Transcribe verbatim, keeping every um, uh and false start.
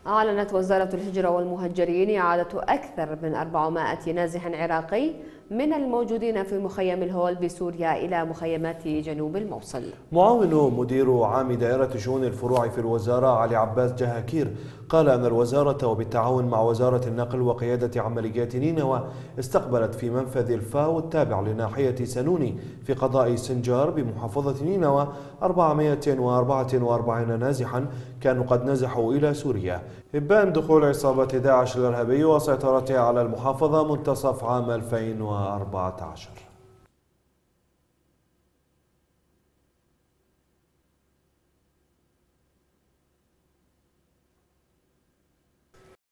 أعلنت وزارة الهجرة والمهجرين إعادة أكثر من أربعمائة نازح عراقي من الموجودين في مخيم الهول بسوريا إلى مخيمات جنوب الموصل. معاون مدير عام دائرة شؤون الفروع في الوزارة علي عباس جهاكير قال أن الوزارة وبالتعاون مع وزارة النقل وقيادة عمليات نينوى استقبلت في منفذ الفاو التابع لناحية سنوني في قضاء سنجار بمحافظة نينوى أربعمائة وأربعة وأربعين نازحا كانوا قد نزحوا إلى سوريا إبان دخول عصابة داعش الإرهابي وسيطرتها على المحافظة منتصف عام ألفين وأربعة عشر.